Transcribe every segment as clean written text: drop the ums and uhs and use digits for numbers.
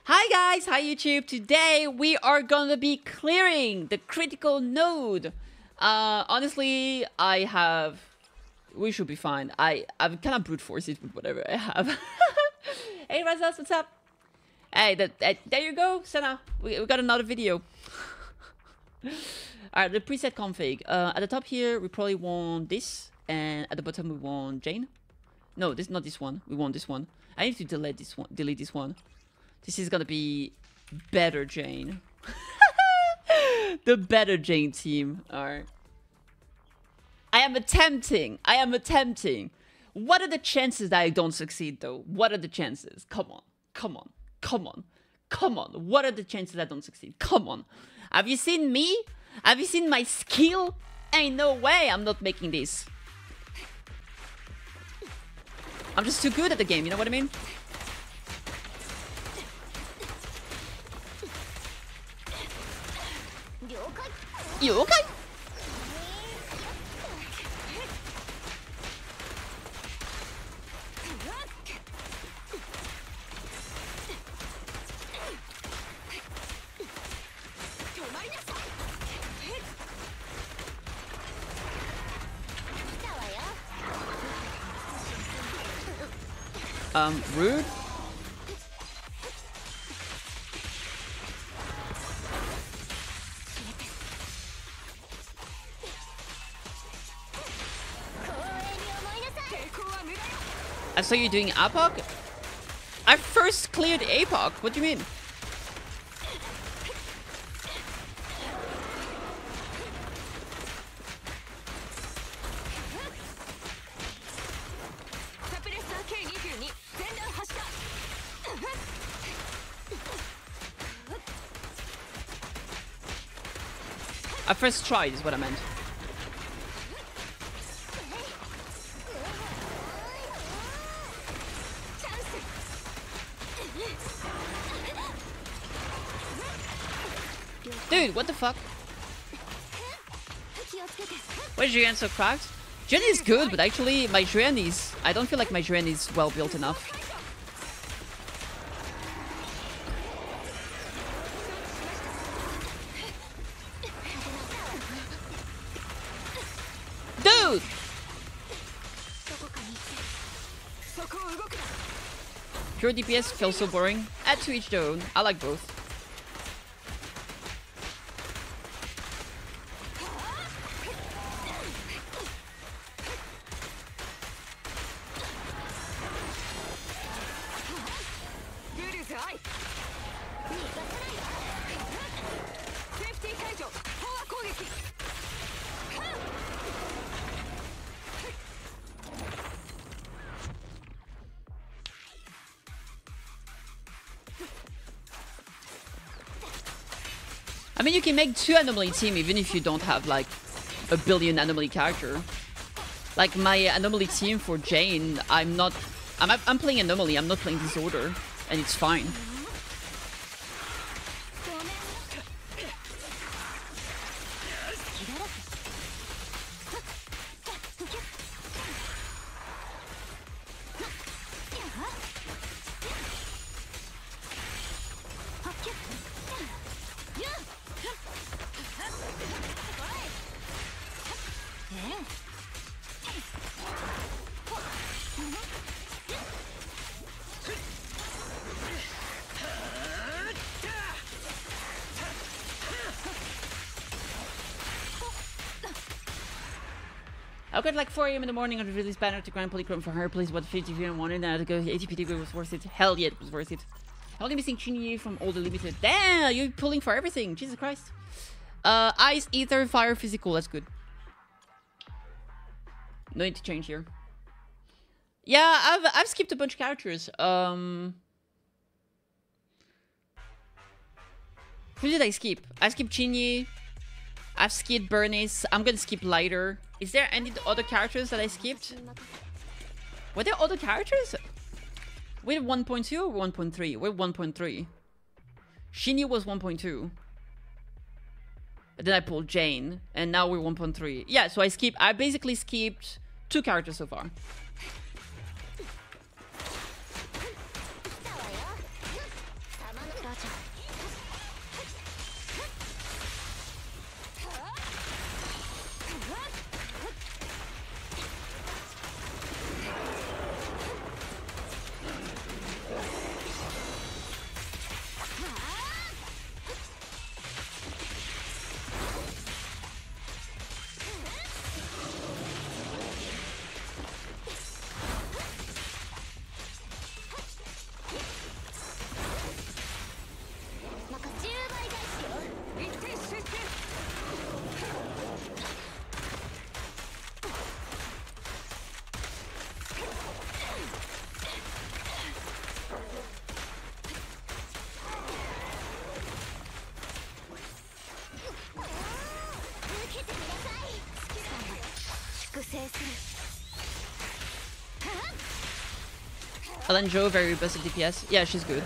Hi guys, hi YouTube. Today we are gonna be clearing the critical node. Honestly, we should be fine. I've kind of brute forced it with whatever I have. Hey Razas, what's up? Hey, there you go, Senna. We got another video. Alright, the preset config. At the top here, we probably want this, and at the bottom we want Jane. No, this not this one. We want this one. I need to delete this one. This is gonna be better Jane. The better Jane team. Alright. I am attempting. What are the chances that I don't succeed though? What are the chances? Come on. What are the chances I don't succeed? Come on. Have you seen me? Have you seen my skill? Ain't no way I'm not making this. I'm just too good at the game, you know what I mean? You okay? Rude? I saw you doing APOC? I first cleared APOC. What do you mean? I first tried is what I meant. Dude, what the fuck? Why is Julian so cracked? Julian is good, but actually my Julian is... I don't feel like my Julian is well built enough. Dude! Pure DPS feels so boring. Add to each their own. I like both. I mean, you can make 2 anomaly team even if you don't have like a billion anomaly character. Like my anomaly team for Jane, I'm playing anomaly, I'm not playing disorder, and it's fine. I got like 4 AM in the morning on the release banner to grind polychrome for her. Please, what 50 if you don't want it. Now to go 80 PT was worth it. Hell yeah, it was worth it. Only missing Shiyu from all the limited. Damn, you're pulling for everything. Jesus Christ. Ice, ether, fire, physical. That's good. No need to change here. Yeah, I've skipped a bunch of characters. Who did I skip? I skipped Chinyi. I've skipped Bernice. I'm gonna skip Lighter. Is there any other characters that I skipped? Were there other characters? We're 1.2 or 1.3? We're 1.3. Shinyu was 1.2. But then I pulled Jane, and now we're 1.3. Yeah, so I basically skipped 2 characters so far. Alanjo, very robust DPS. Yeah, she's good.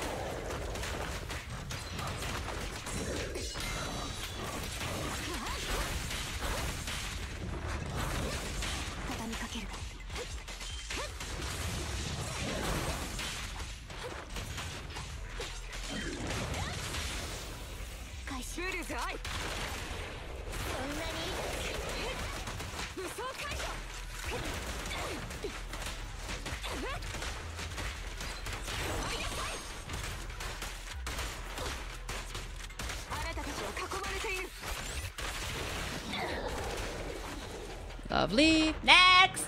Lovely. Next!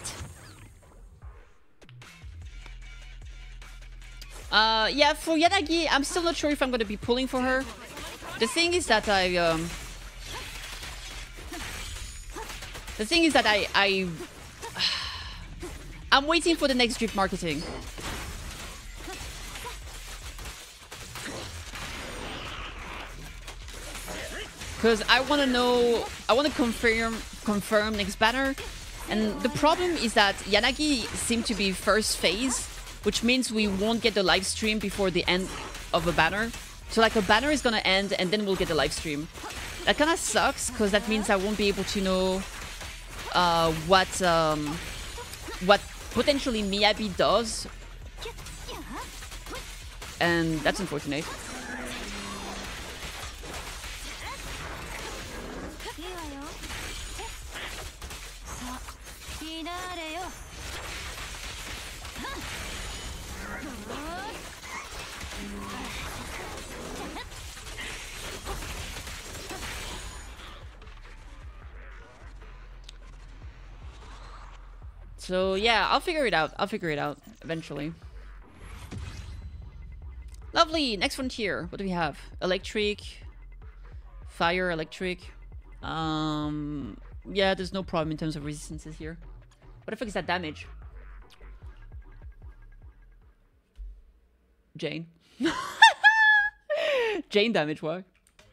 Yeah, for Yanagi, I'm still not sure if I'm going to be pulling for her. The thing is that I'm waiting for the next drip marketing. Because I want to know, I want to confirm next banner. And the problem is that Yanagi seemed to be first phase, which means we won't get the live stream before the end of a banner. So like a banner is gonna end and then we'll get the live stream. That kind of sucks because that means I won't be able to know what potentially Miyabi does. And that's unfortunate. So yeah, I'll figure it out. I'll figure it out eventually. Lovely. Next frontier. What do we have? Electric, fire, electric. Yeah, there's no problem in terms of resistances here. What the fuck is that damage? Jane. Jane damage, what?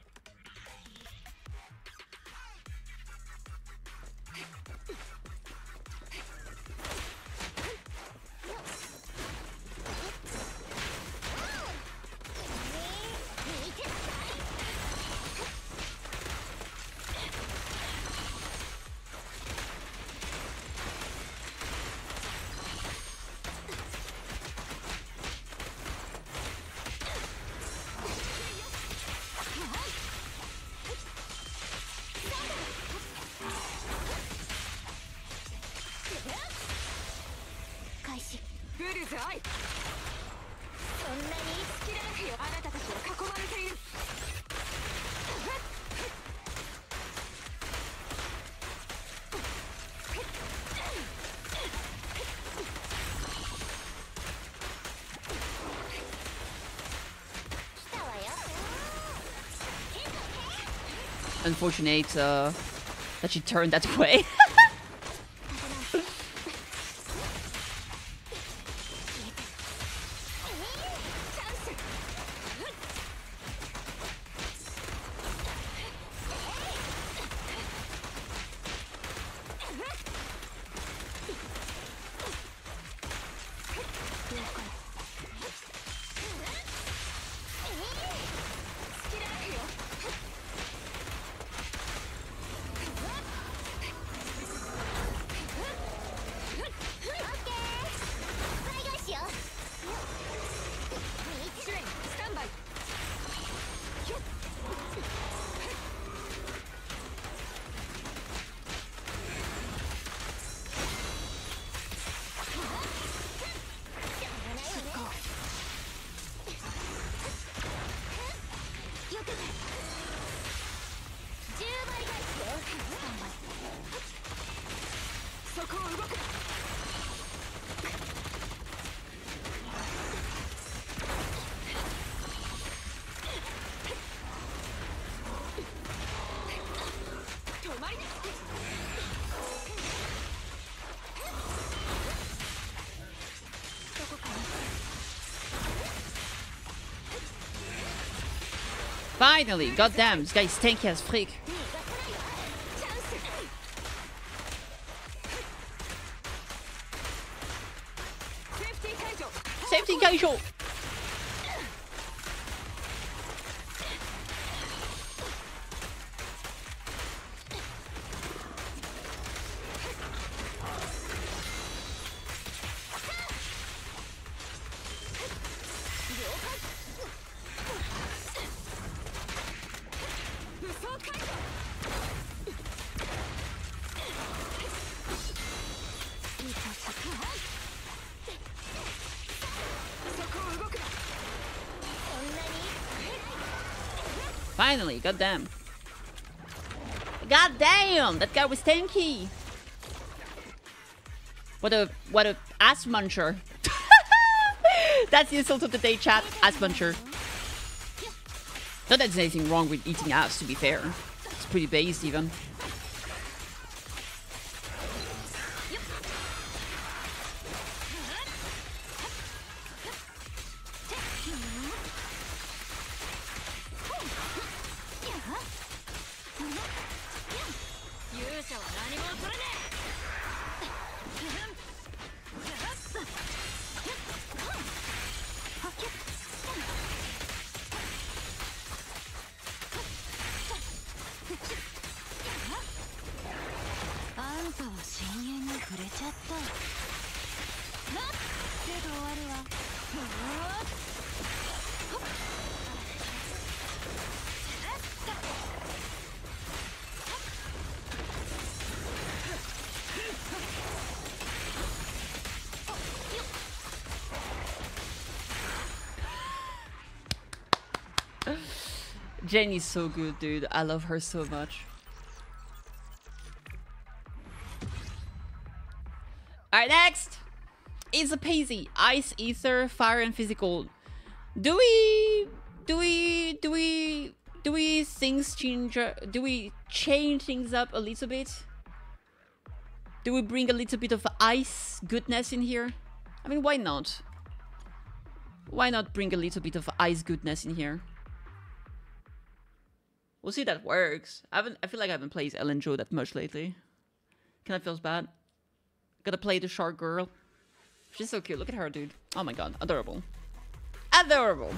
Unfortunate that she turned that way. Finally, goddamn, this guy is tanky as freak. Kaisho! Finally, goddamn. Goddamn, that guy was tanky. What a ass muncher. That's the insult of the day, chat. Ass muncher. Not that there's anything wrong with eating ass, to be fair. It's pretty based even. Jenny's so good, dude. I love her so much. Alright, next! Easy peasy. Ice, ether, fire, and physical. Do we change things up a little bit? Do we bring a little bit of ice goodness in here? I mean, why not? Why not bring a little bit of ice goodness in here? We'll see if that works. I feel like I haven't played Ellen Joe that much lately. Kinda feels bad. Gotta play the shark girl. She's so cute. Look at her, dude. Oh my god. Adorable. Adorable.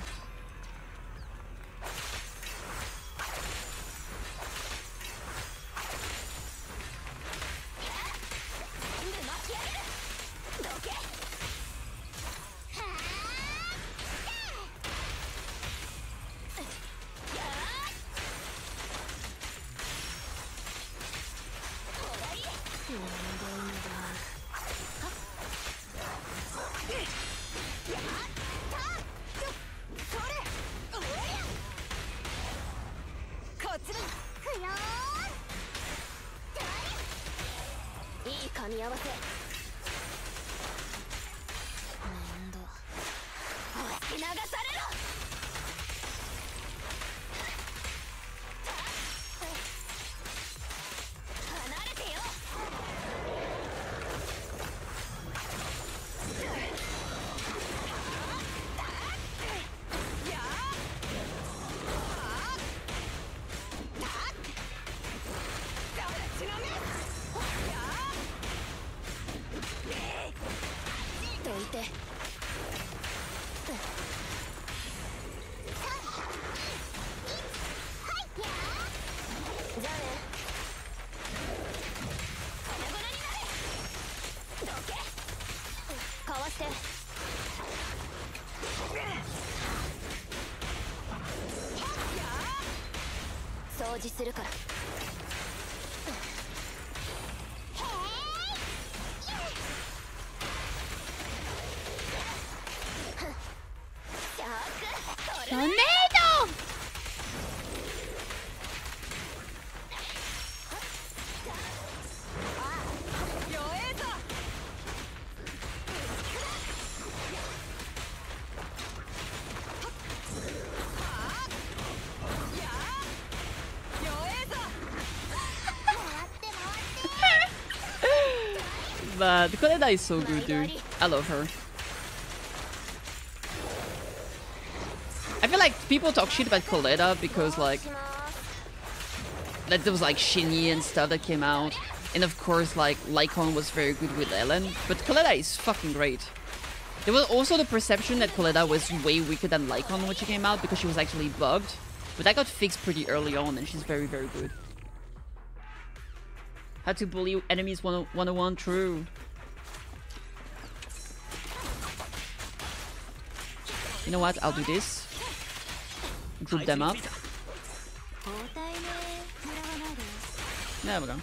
But Koleda is so good, dude. I love her. I feel like people talk shit about Koleda because like there was like Shinyi and stuff that came out, and of course like Lycon was very good with Ellen, but Koleda is fucking great. There was also the perception that Coletta was way weaker than Lycon when she came out because she was actually bugged. But that got fixed pretty early on and she's very, very good. How to bully enemies 101, true. You know what? I'll do this. Group them up. There we go.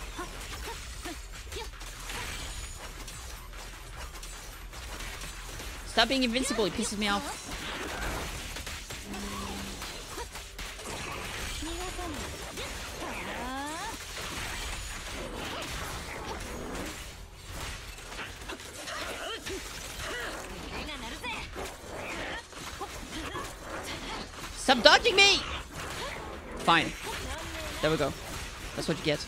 Stop being invincible, it pisses me off. Stop dodging me! Fine. There we go. That's what you get.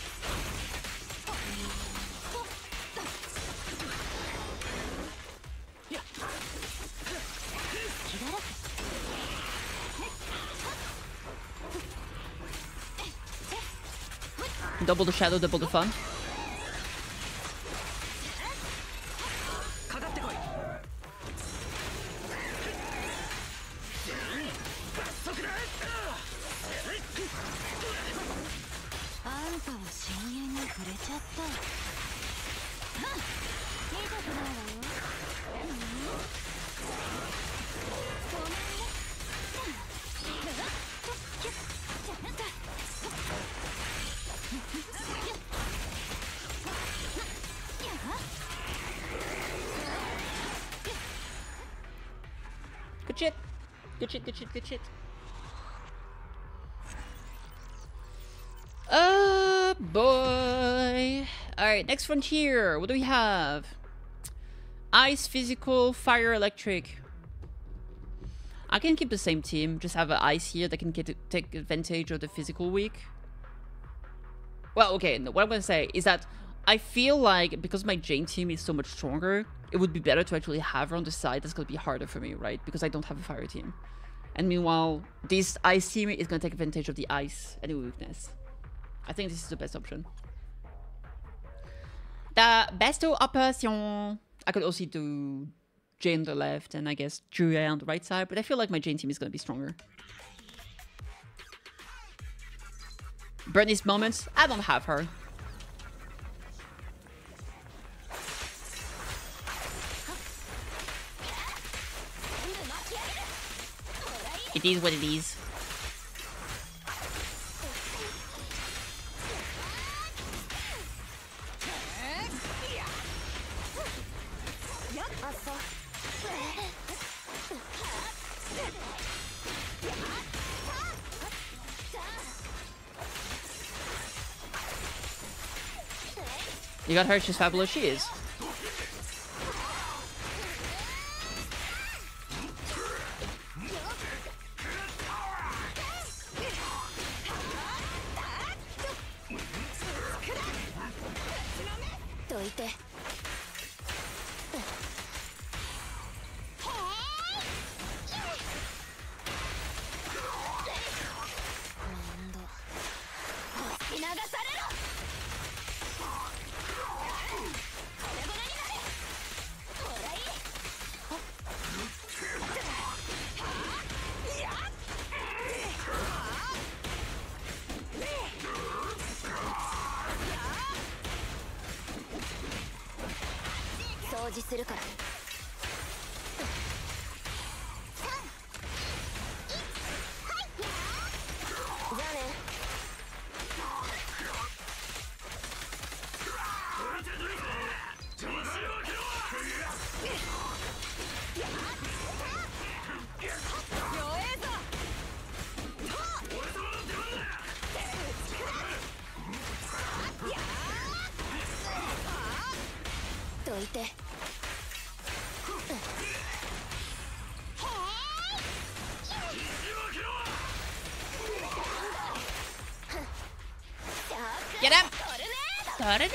Double the shadow, double the fun. Good shit. Good shit, good shit, good shit. Boy. Alright, next frontier. What do we have? Ice, physical, fire, electric. I can keep the same team. Just have an ice here that can take advantage of the physical weak. Well, okay, no, what I'm gonna say is that I feel like because my Jane team is so much stronger, it would be better to actually have her on the side. That's gonna be harder for me, right? Because I don't have a fire team. And meanwhile, this ice team is gonna take advantage of the ice and the weakness. I think this is the best option. The best option. I could also do Jane on the left and I guess Zhu Yuan on the right side, but I feel like my Jane team is gonna be stronger. Bernice moments, I don't have her. It is what it is. You got her, she's fabulous, she is. Get him! Tornado!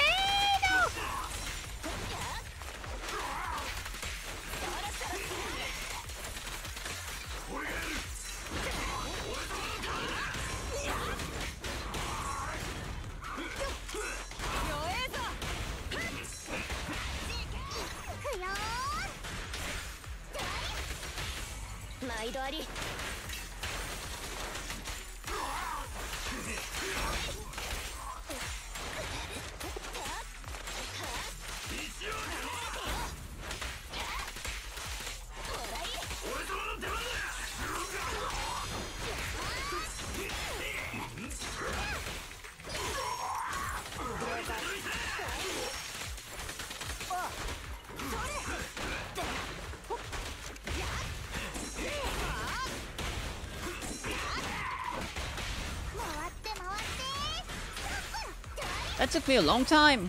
That took me a long time.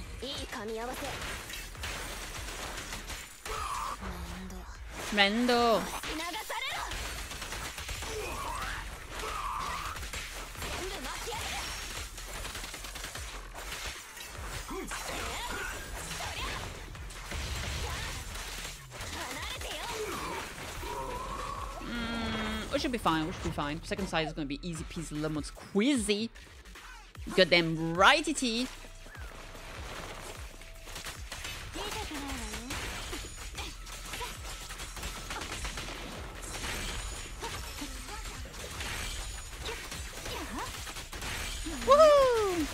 Tremendo. We should be fine. We should be fine. Second side is gonna be easy peasy lemon squeezy. Goddamn righty. Woohoo!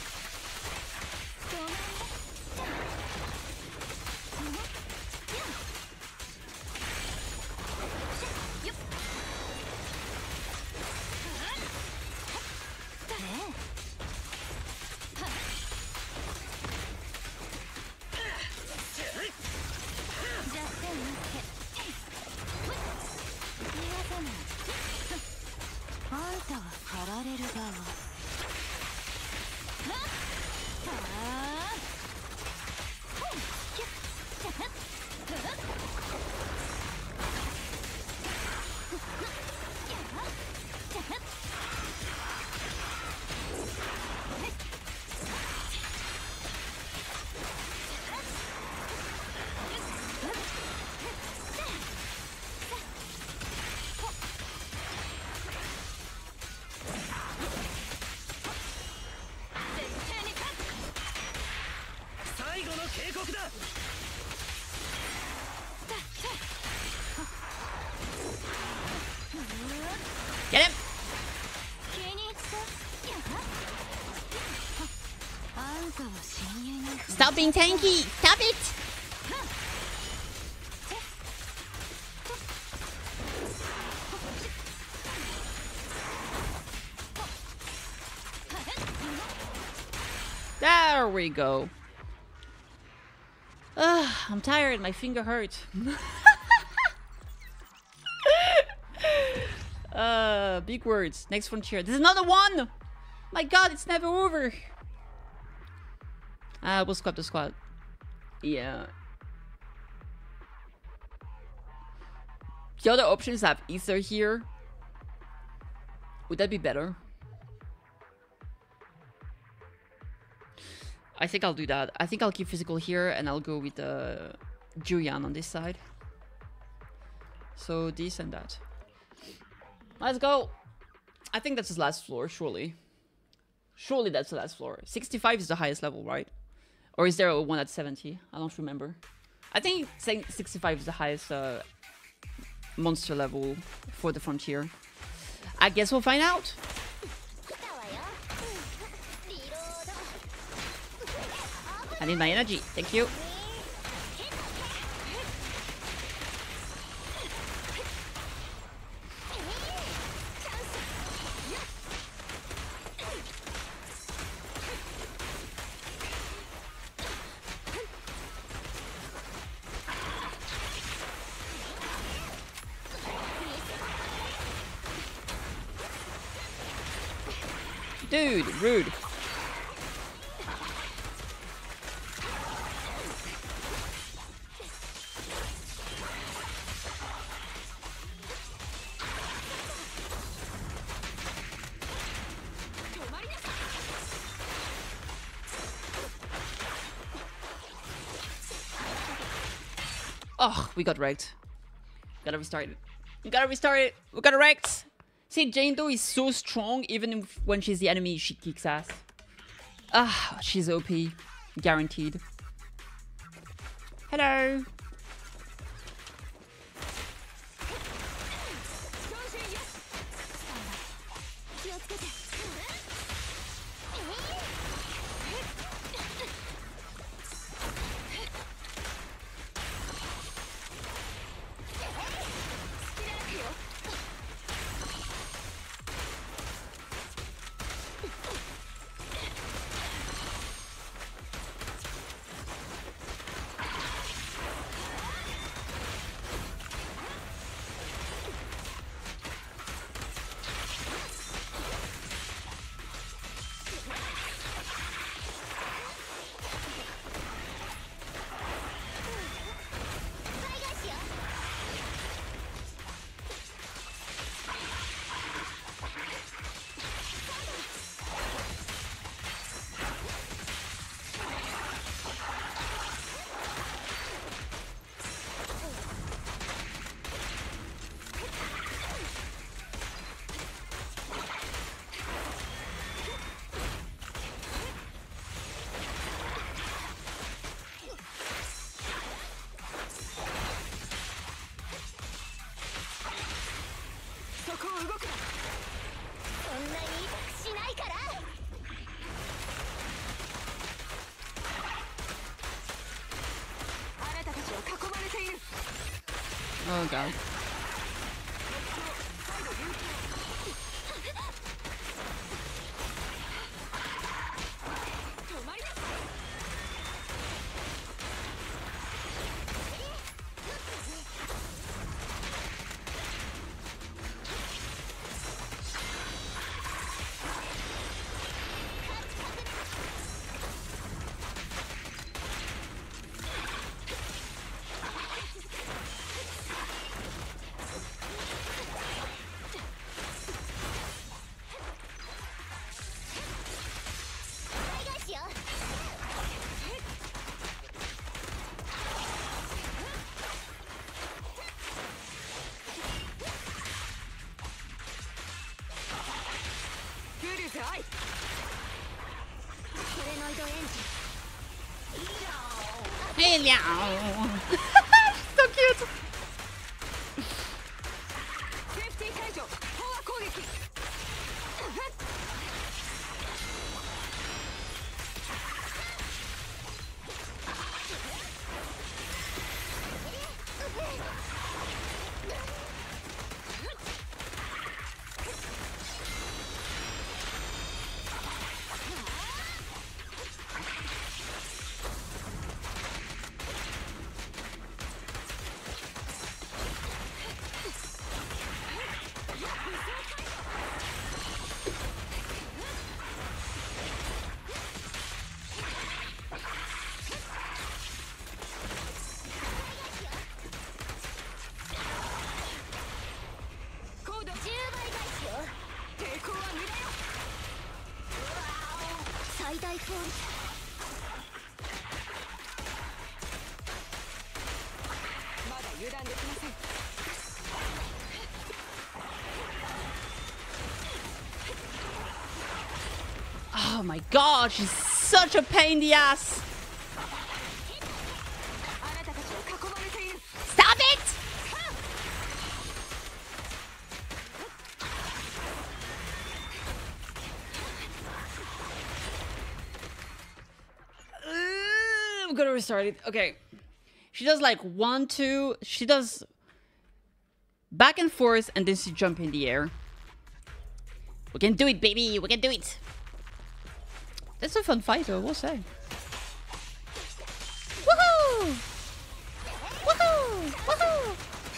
Get him! Stop being tanky! Stop it! There we go. I'm tired. My finger hurts. Big words. Next frontier. There's another one! My god, it's never over. We'll scrap the squad. Yeah. The other options have Ether here. Would that be better? I think I'll do that. I think I'll keep physical here and I'll go with Zhu Yuan on this side. So this and that. Let's go. I think that's his last floor, surely. Surely that's the last floor. 65 is the highest level, right? Or is there a one at 70? I don't remember. I think 65 is the highest monster level for the frontier. I guess we'll find out. I need my energy. Thank you. Dude, rude. Oh, we got wrecked. Gotta restart it. We gotta restart it. We got wrecked. See, Jane though is so strong, even if when she's the enemy, she kicks ass. Ah, she's OP. Guaranteed. Hello. Oh god. Hello. So cute. Oh my god, she's such a pain in the ass. Stop it! I'm gonna restart it. Okay. She does like 1, 2. She does back and forth and then she jump in the air. We can do it, baby. We can do it. That's a fun fight, I will say. Woohoo! Woohoo! Woohoo!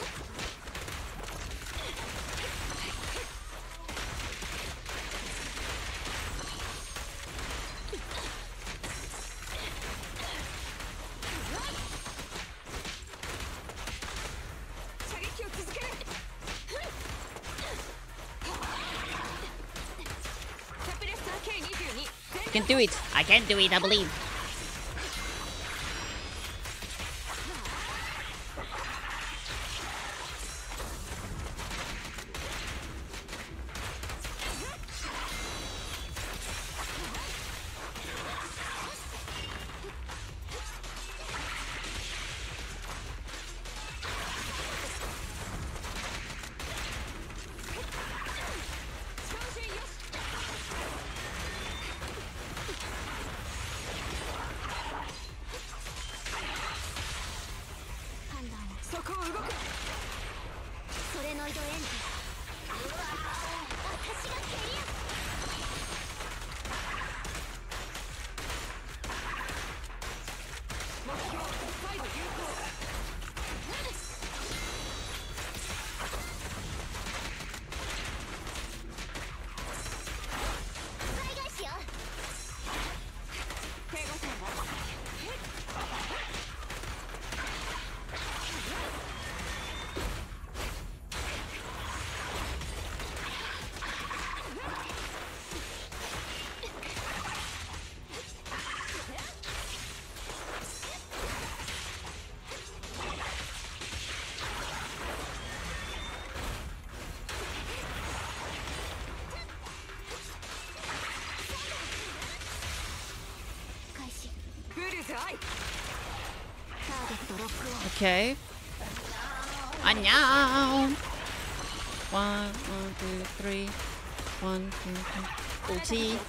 I can do it. I can do it, I believe. Okay. Annyeong. 1, 2, 3. 1, 2, 3. Ulti.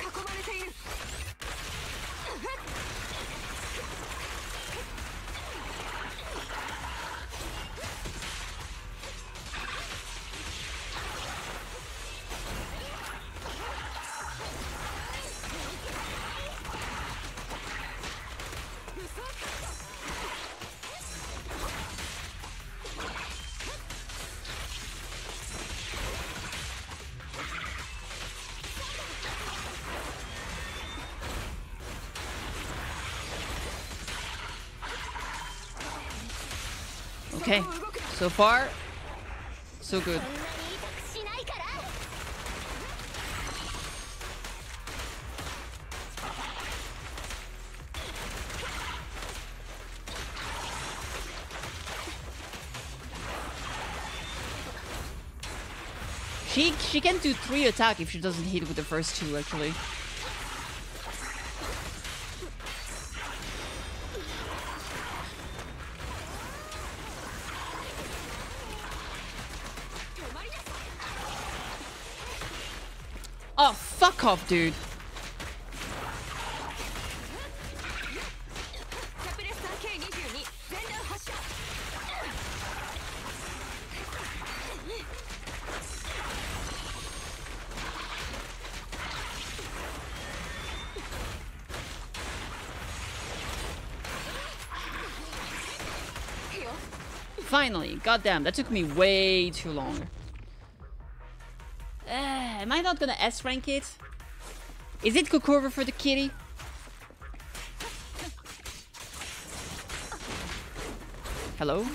Okay, so far, so good. She can do 3 attack if she doesn't hit with the first 2 actually. Oh, fuck off, dude. Finally, goddamn, that took me way too long. Am I not gonna S rank it? Is it Kokoro for the kitty? Hello?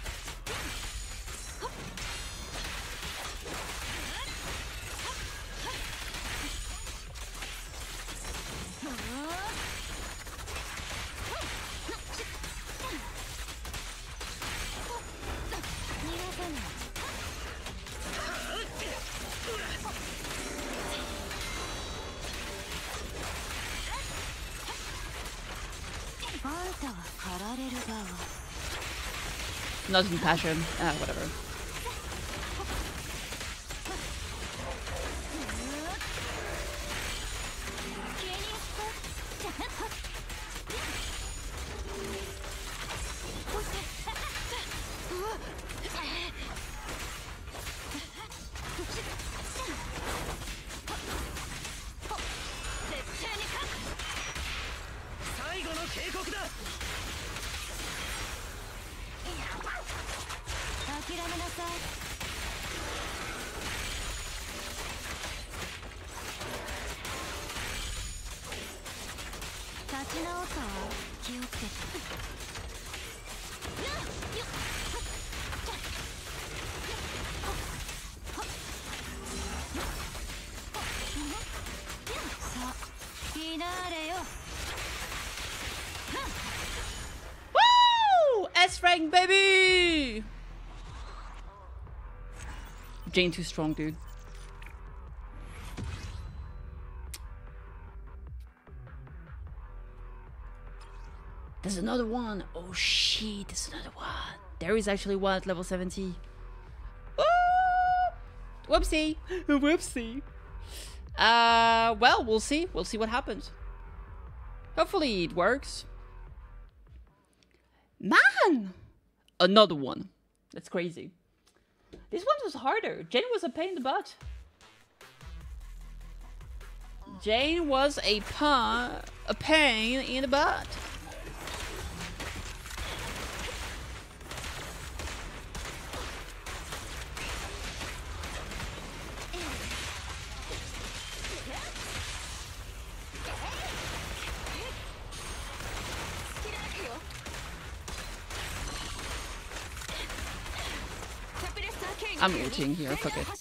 Not in passion. Ah, whatever. Woo! S-rank, baby! Jane too strong, dude. There's another one. Oh shit, there's another one. There is actually one at level 70. Woo! Whoopsie. Whoopsie. Well, we'll see. We'll see what happens. Hopefully it works. Man! Another one. That's crazy. This one was harder. Jane was a pain in the butt. Jane was a pain in the butt. I'm ulting here, fuck it.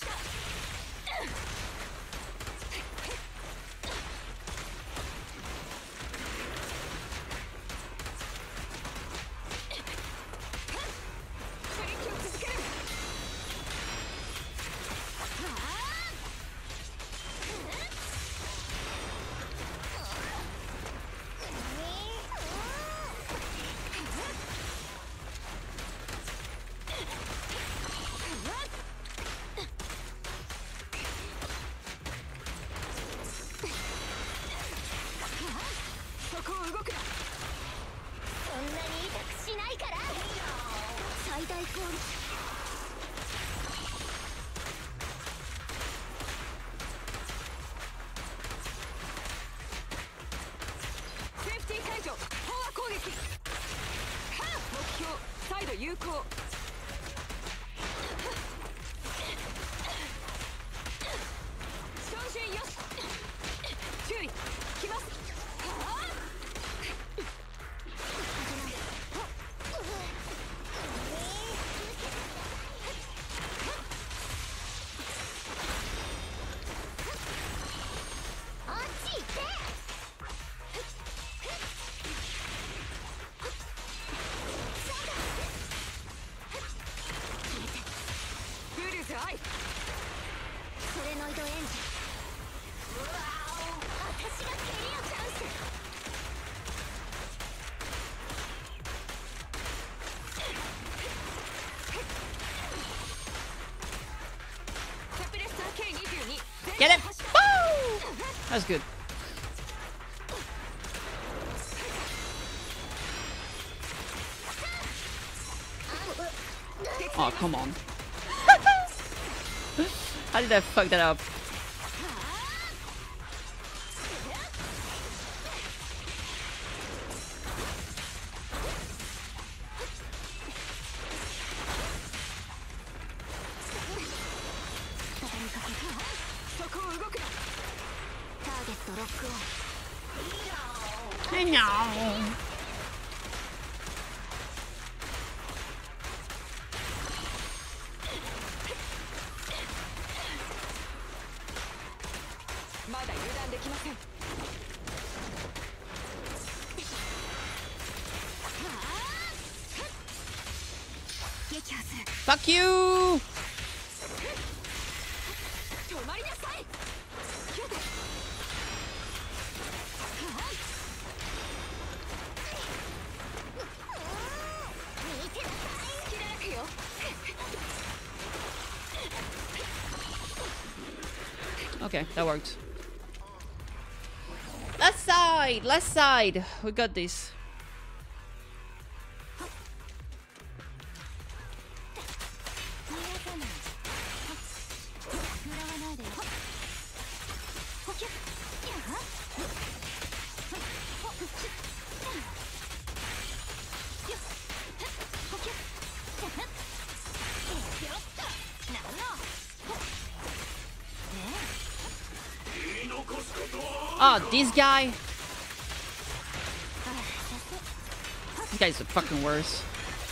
Get him! Woo! That's good. Oh, come on. How did I fuck that up? I know. Fuck you! Okay, that worked. Left side! Left side! We got this. Oh, this guy. This guy's the fucking worst.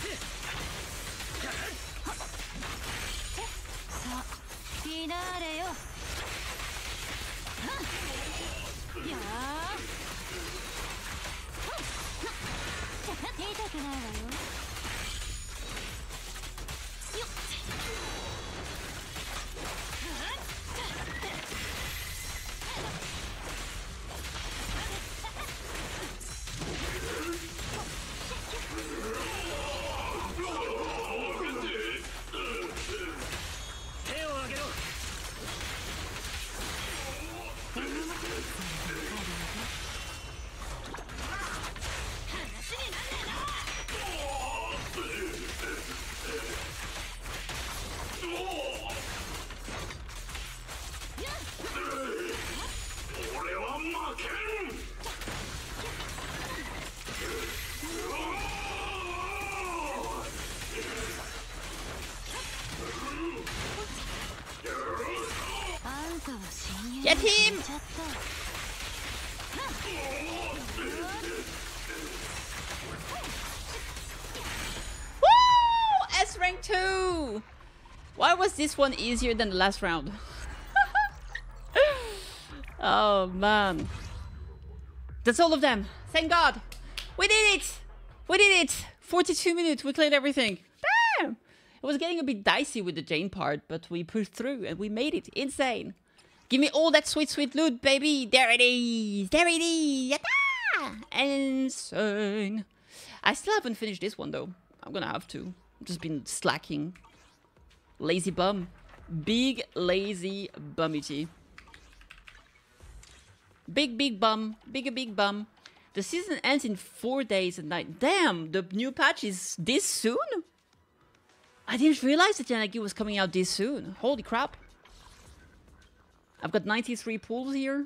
Get him! Woo! S rank 2! Why was this one easier than the last round? Oh man. That's all of them. Thank God. We did it! We did it! 42 minutes, we cleared everything. Damn! It was getting a bit dicey with the Jane part, but we pushed through and we made it. Insane. Give me all that sweet, sweet loot, baby. There it is. There it is. Yatta! Insane. I still haven't finished this one, though. I'm gonna have to. I've just been slacking. Lazy bum. Big, lazy bumity. Big, big bum. Big, big bum. The season ends in 4 days and night. Damn, the new patch is this soon? I didn't realize that Yanagi was coming out this soon. Holy crap. I've got 93 pulls here.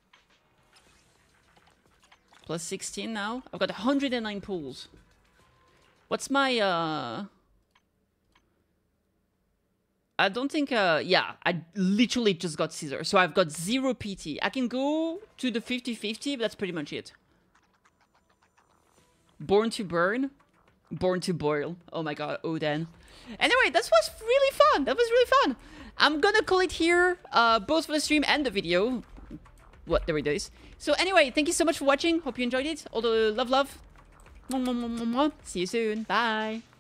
Plus 16 now. I've got 109 pulls. What's my I don't think yeah, I literally just got Caesar, so I've got 0 PT. I can go to the 50-50, but that's pretty much it. Born to burn, born to boil. Oh my god, Odin. Anyway, that was really fun. That was really fun. I'm gonna call it here, both for the stream and the video. What, there it is. So anyway, thank you so much for watching. Hope you enjoyed it. All the love. See you soon. Bye.